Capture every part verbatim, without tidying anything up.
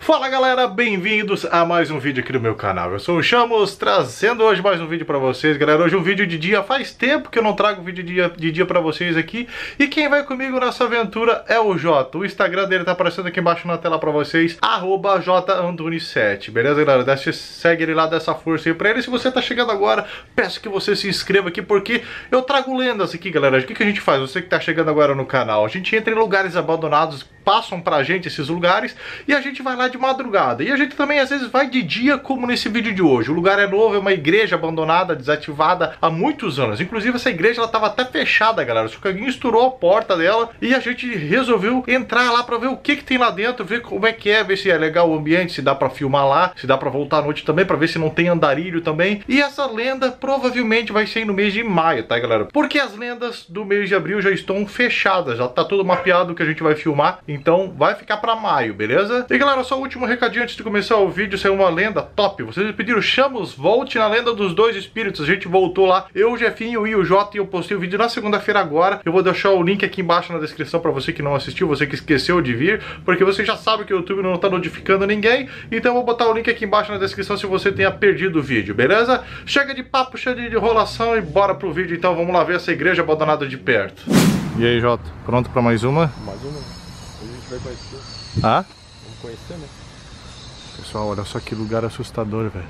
Fala galera, bem-vindos a mais um vídeo aqui no meu canal. Eu sou o Chamos, trazendo hoje mais um vídeo pra vocês, galera. Hoje um vídeo de dia, faz tempo que eu não trago vídeo de dia, de dia pra vocês aqui. E quem vai comigo nessa aventura é o Jota. O Instagram dele tá aparecendo aqui embaixo na tela pra vocês, arroba J Antunes sete, beleza galera? Desce, segue ele lá, dá essa força aí pra ele. Se você tá chegando agora, peço que você se inscreva aqui, porque eu trago lendas aqui, galera. O que, que a gente faz? Você que tá chegando agora no canal, a gente entra em lugares abandonados, passam pra gente esses lugares e a gente vai lá de madrugada. E a gente também às vezes vai de dia, como nesse vídeo de hoje. O lugar é novo, é uma igreja abandonada, desativada há muitos anos. Inclusive essa igreja ela estava até fechada, galera. Só que alguém estourou a porta dela e a gente resolveu entrar lá para ver o que que tem lá dentro, ver como é que é, ver se é legal o ambiente, se dá para filmar lá, se dá para voltar à noite também, para ver se não tem andarilho também. E essa lenda provavelmente vai ser no mês de maio, tá galera? Porque as lendas do mês de abril já estão fechadas, já tá tudo mapeado o que a gente vai filmar. Então vai ficar para maio, beleza? E galera, só o último recadinho antes de começar o vídeo. Saiu uma lenda top. Vocês pediram, Chamos, volte na lenda dos dois espíritos. A gente voltou lá, eu, o Jefinho e o Jota, e eu postei o vídeo na segunda-feira agora. Eu vou deixar o link aqui embaixo na descrição para você que não assistiu, você que esqueceu de vir, porque você já sabe que o YouTube não tá notificando ninguém. Então eu vou botar o link aqui embaixo na descrição se você tenha perdido o vídeo, beleza? Chega de papo, chega de enrolação e bora pro vídeo. Então vamos lá ver essa igreja abandonada de perto. E aí, Jota, pronto para mais uma? Mais uma. A gente vai conhecer. Ah? Vamos conhecer, né? Pessoal, olha só que lugar assustador, velho.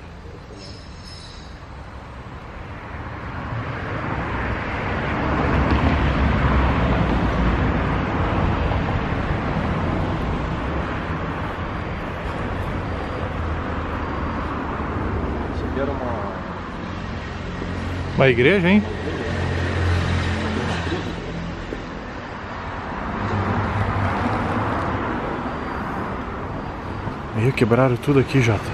Isso aqui era uma... Uma igreja, hein? Meio quebraram tudo aqui, Jota.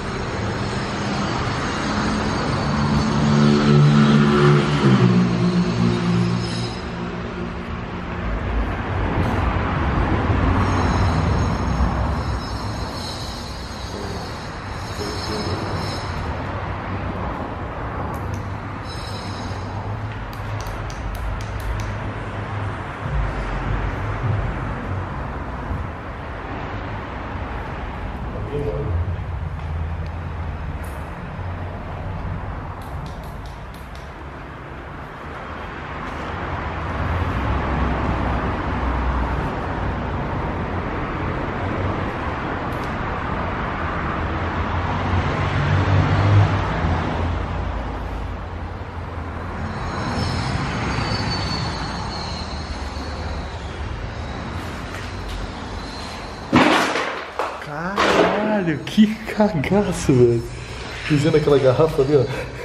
Caralho, que cagaço, velho. Pisando naquela garrafa ali, ó.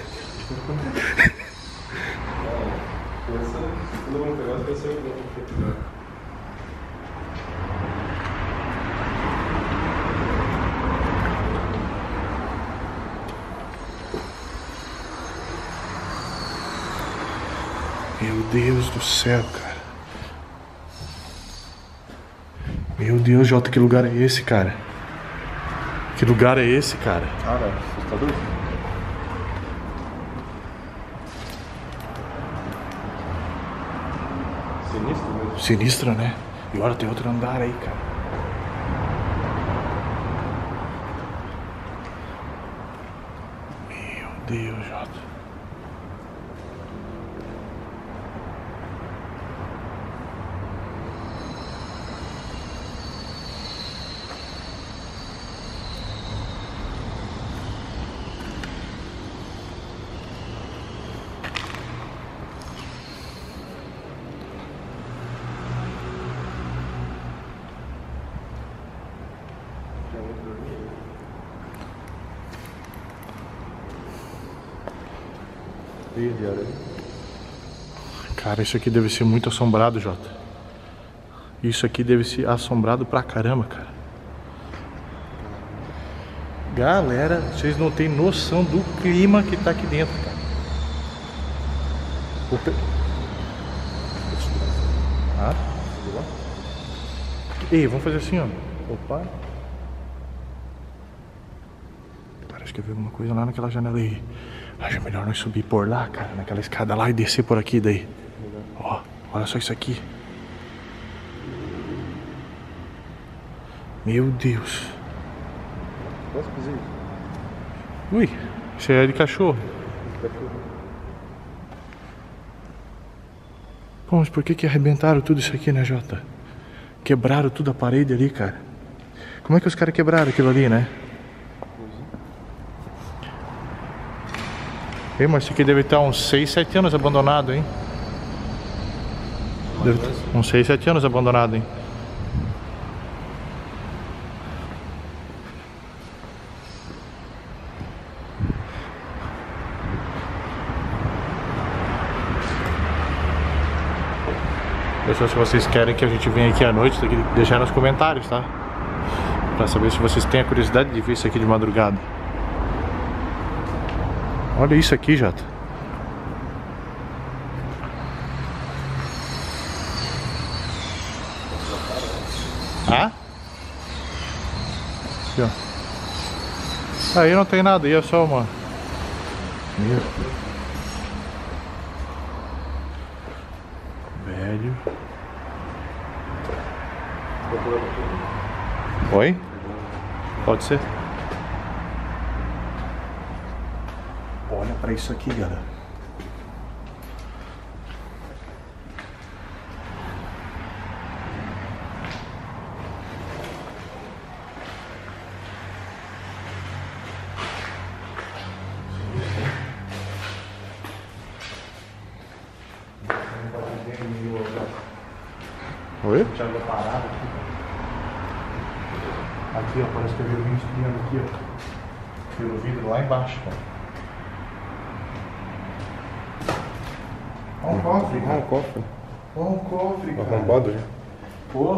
Meu Deus do céu, cara. Meu Deus, Jota, que lugar é esse, cara? Que lugar é esse, cara? Cara, assustador. Sinistro mesmo. Sinistro, né? E olha, tem outro andar aí, cara. Meu Deus, Jota. Cara, isso aqui deve ser muito assombrado, Jota. Isso aqui deve ser assombrado pra caramba, cara. Galera, vocês não têm noção do clima que tá aqui dentro, cara. O pe... Ah? Ei, vamos fazer assim, ó. Opa. Parece que eu vi alguma coisa lá naquela janela aí. Acho melhor nós subir por lá, cara, naquela escada lá e descer por aqui daí. Ó, olha só isso aqui. Meu Deus. Nossa, cozinha. Ui, isso é de cachorro. Cachorro. Pô, mas por que que arrebentaram tudo isso aqui, né, Jota? Quebraram tudo a parede ali, cara. Como é que os caras quebraram aquilo ali, né? Ei, mas isso aqui deve estar uns seis, sete anos abandonado, hein? Deve ter uns seis, sete anos abandonado, hein? Pessoal, se vocês querem que a gente venha aqui à noite, tem que deixar nos comentários, tá? Pra saber se vocês têm a curiosidade de ver isso aqui de madrugada. Olha isso aqui, Jota. Ah? Aqui, ó. Aí não tem nada, aí é só uma... Velho. Oi? Pode ser. Olha pra isso aqui, galera. Oi? Deixa eu parar aqui. Aqui, ó, parece que eu vi alguém espiando aqui, ó. Pelo vidro lá embaixo, ó. Olha um cofre, Olha um cofre. Olha um cofre, cara. Arrombado já. Pô.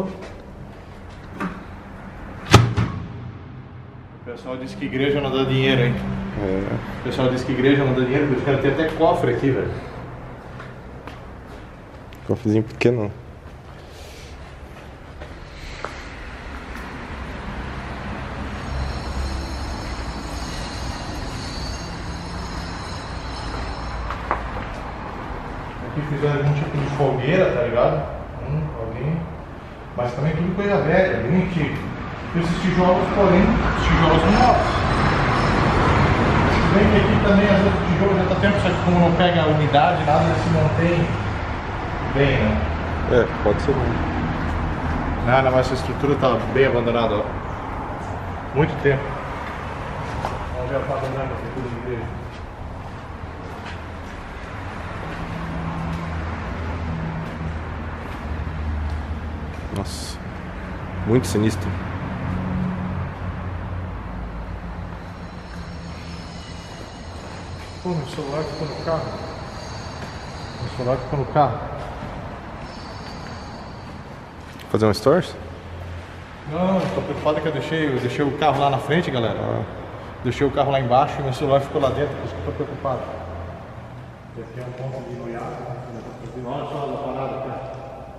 O pessoal disse que igreja não dá dinheiro, hein? É. O pessoal disse que igreja não dá dinheiro, porque os caras têm até cofre aqui, velho. Cofrezinho pequeno. Aqui fizeram algum tipo de fogueira, tá ligado? Hum, alguém. Mas também tudo coisa velha, bem antigo. E esses tijolos, porém, os tijolos são novos. Se bem que aqui também, às vezes, o tijolo já tá tempo, só que como não pega a umidade, nada se mantém bem, né? É, pode ser bom. Nada, mas essa estrutura tá bem abandonada, ó. Muito tempo. Vamos ver a fada branca, estrutura de igreja. Nossa. Muito sinistro. Pô, meu celular ficou no carro. Meu celular ficou no carro. Fazer um stories? Não, tô preocupado que eu deixei, eu deixei o carro lá na frente, galera. Ah. Deixei o carro lá embaixo e meu celular ficou lá dentro, por isso que eu tô preocupado. Esse aqui é um ponto de noiado, né? Olha só a parada aqui.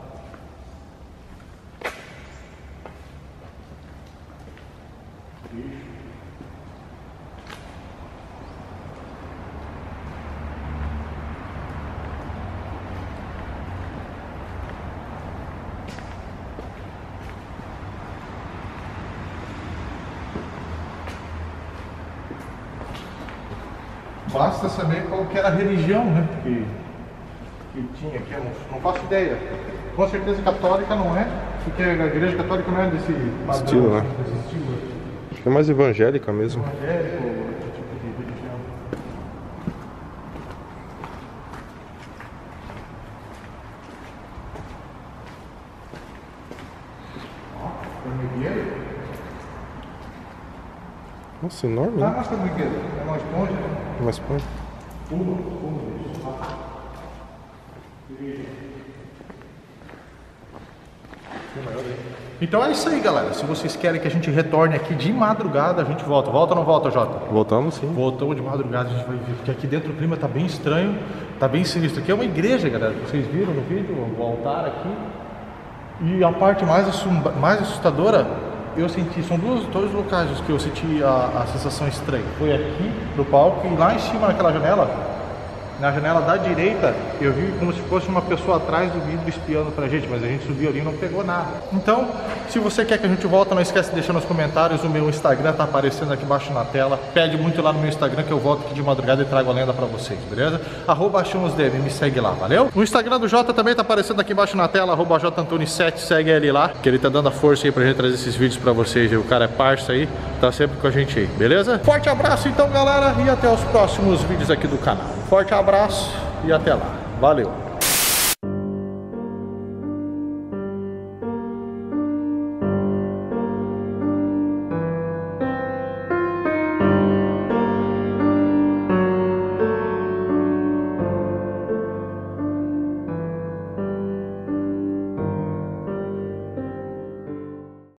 Basta saber qual que era a religião, né, que, que tinha aqui, eu não, não faço ideia. Com certeza católica não é, porque a igreja católica não é desse padrão, Estilo, né? desse estilo Acho que é mais evangélica mesmo. evangélico, outro tipo de religião. Ó, formigueiro. Nossa, enorme, Ah, né? mas formigueiro, é uma esponja, né? Mas põe. Fundo, fundo, isso. Então é isso aí, galera. Se vocês querem que a gente retorne aqui de madrugada, a gente volta. Volta ou não volta, Jota? Voltamos sim. Voltamos de madrugada, a gente vai ver. Porque aqui dentro o clima tá bem estranho, tá bem sinistro. Aqui é uma igreja, galera. Vocês viram no vídeo, o altar aqui. E a parte mais, assum- mais assustadora, eu senti, são dois, dois locais que eu senti a, a sensação estranha. Foi aqui no palco e lá em cima naquela janela, Na janela da direita, eu vi como se fosse uma pessoa atrás do vidro espiando pra gente, mas a gente subiu ali e não pegou nada. Então, se você quer que a gente volte, não esquece de deixar nos comentários. O meu Instagram tá aparecendo aqui embaixo na tela. Pede muito lá no meu Instagram que eu volto aqui de madrugada e trago a lenda pra vocês, beleza? Arroba Achamos.dm, me segue lá, valeu? O Instagram do Jota também tá aparecendo aqui embaixo na tela, arroba J Antunes sete, segue ele lá, que ele tá dando a força aí pra gente trazer esses vídeos pra vocês. O cara é parça aí, tá sempre com a gente aí, beleza? Forte abraço então, galera, e até os próximos vídeos aqui do canal. Forte abraço e até lá. Valeu!